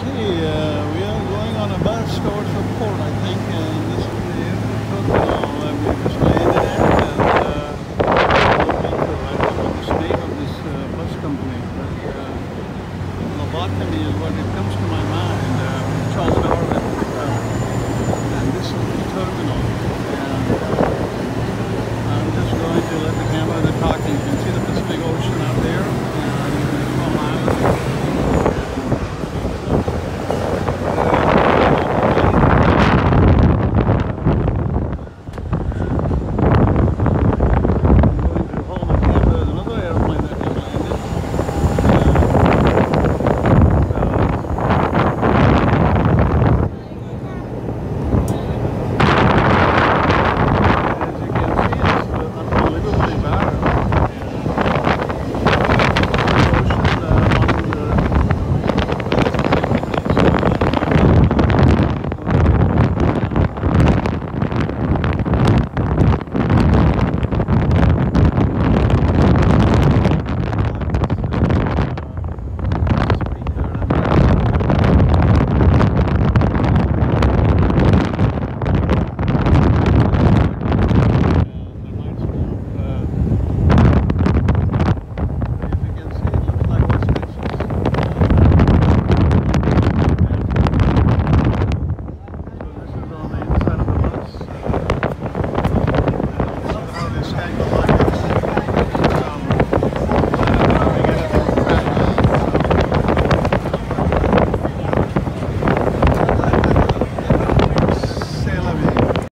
We are going on a bus towards the port, I think, and this is the airport terminal that we just landed at. I don't know the name of this bus company, but lobotomy is what it comes to my mind. Charles Darwin, and this is the terminal. And I'm just going to let the camera talk. You can see the